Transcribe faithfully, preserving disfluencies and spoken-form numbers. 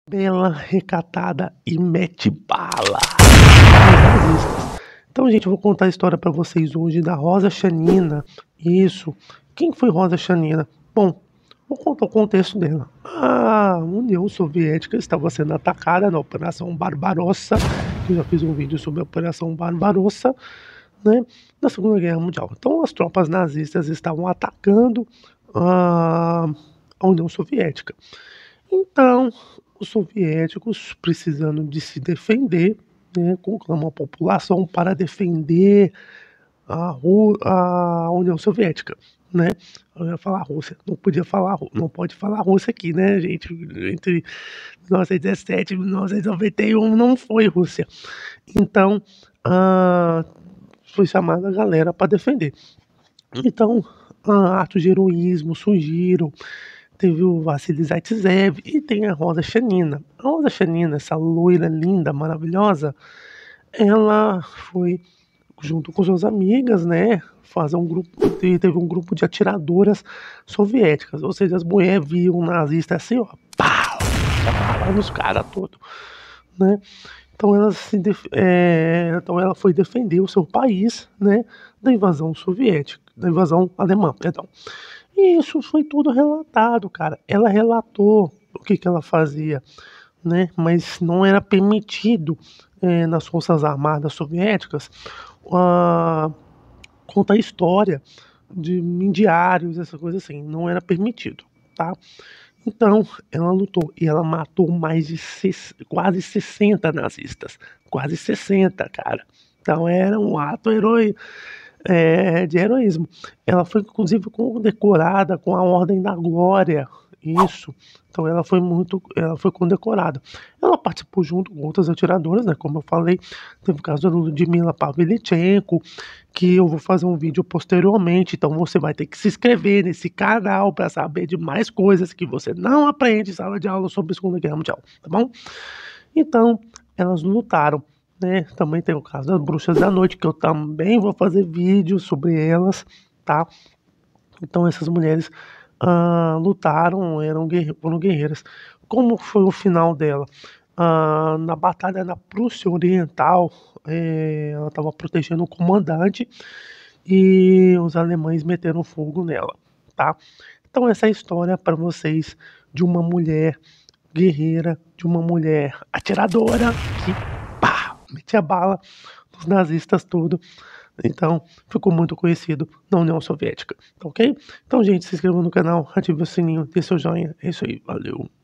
Bela, recatada e mete bala. Então, gente, eu vou contar a história para vocês hoje da Rosa Chanina. Isso. Quem foi Rosa Chanina? Bom, vou contar o contexto dela. A União Soviética estava sendo atacada na Operação Barbarossa. Eu já fiz um vídeo sobre a Operação Barbarossa, né, na Segunda Guerra Mundial. Então, as tropas nazistas estavam atacando a, a União Soviética. Então, os soviéticos, precisando de se defender, né, conclamam a população para defender a, Ru- a União Soviética, né? Eu ia falar Rússia, não podia falar, Ru- não pode falar Rússia aqui, né, gente? Entre mil novecentos e dezessete e mil novecentos e noventa e um não foi Rússia. Então, ah, foi chamada a galera para defender. Então, ah, atos de heroísmo surgiram. Teve o Vassili Zaitsev e tem a Rosa Chanina. A Rosa Chanina, essa loira linda, maravilhosa, ela foi junto com suas amigas, né, fazer um grupo, te- teve um grupo de atiradoras soviéticas, ou seja, as mulheres viam o nazista assim, ó, pau, lá nos caras todos, né? Então ela se def- é, então ela foi defender o seu país, né, da invasão soviética, da invasão alemã, perdão. E isso foi tudo relatado, cara. Ela relatou o que que ela fazia, né? Mas não era permitido eh, nas Forças Armadas Soviéticas ah, contar história de em diários, essa coisa assim. Não era permitido, tá? Então, ela lutou e ela matou mais de ses- quase sessenta nazistas. Quase sessenta, cara. Então era um ato heroi eh, de heroísmo. Ela foi inclusive condecorada com a Ordem da Glória. Isso. Então ela foi muito, ela foi condecorada. Ela participou junto com outras atiradoras, né? Como eu falei, teve o caso da Ludmila Pavlichenko, que eu vou fazer um vídeo posteriormente. Então você vai ter que se inscrever nesse canal para saber de mais coisas que você não aprende em sala de aula sobre a Segunda Guerra Mundial, tá bom? Então, elas lutaram, né? Também tem o caso das Bruxas da Noite, que eu também vou fazer vídeo sobre elas, tá? Então, essas mulheres ah, lutaram, eram guerre- foram guerreiras. Como foi o final dela? Ah, na Batalha da Prússia Oriental, eh, ela estava protegendo o comandante e os alemães meteram fogo nela, tá? Então, essa é a história para vocês de uma mulher guerreira, de uma mulher atiradora que pá, metia bala nos nazistas tudo. Então, ficou muito conhecido na União Soviética, tá ok? Então, gente, se inscreva no canal, ative o sininho, dê seu joinha. É isso aí, valeu.